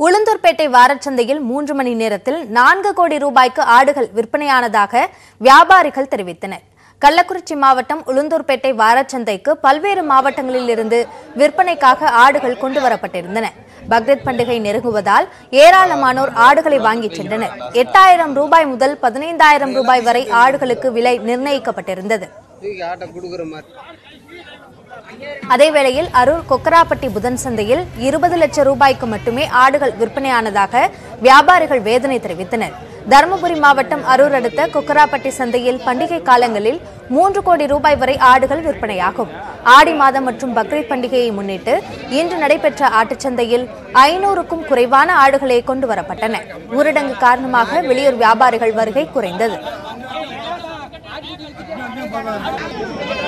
உளுந்தூர்பேட்டை வாரச்சந்தையில் 3 மணி நேரத்தில் 4 கோடி ரூபாய்க்கு ஆடுகள் விற்பனையானதாக வியாபாரிகள் தெரிவித்தனர். கள்ளக்குறிச்சி மாவட்டம் உளுந்தூர்பேட்டை வாரச்சந்தைக்கு பல்வேறு மாவட்டங்களில் இருந்து விற்பனைக்காக ஆடுகள் கொண்டுவரப்பட்டிருந்தன. பக்ரீத் பண்டிகை நெருங்குவதால் ஏராளமானோர் ஆடுகளை வாங்கிச் சென்றனர். 8000 ரூபாய் முதல் 15000 ரூபாய் வரை ஆடுகளுக்கு விலை நிர்ணயிக்கப்பட்டிருந்தது. அதேவேளையில் அரூர் கொக்கராப்பட்டி புதன் சந்தையில் 20 லட்சம் ரூபாய்க்கு மட்டுமே ஆடுகள் விற்பனையானதாக வியாபாரிகள் வேதனை தெரிவித்தனர். தருமபுரி மாவட்டம் அரூர் அடுத்த கொக்கராப்பட்டி சந்தையில் பண்டிகை காலங்களில் 3 கோடி ரூபாய் வரை ஆடுகள் விற்பனையாகும். ஆடி மாதம் மற்றும் பக்ரீத் பண்டிகையை முன்னிட்டு இன்று நடைபெற்ற ஆட்டுச்சந்தையில் 500க்கும் குறைவான ஆடுகளே கொண்டுவரப்பட்டன. ஊரடங்கு காரணமாக வெளியூர் வியாபாரிகள் வருகை குறைந்தது.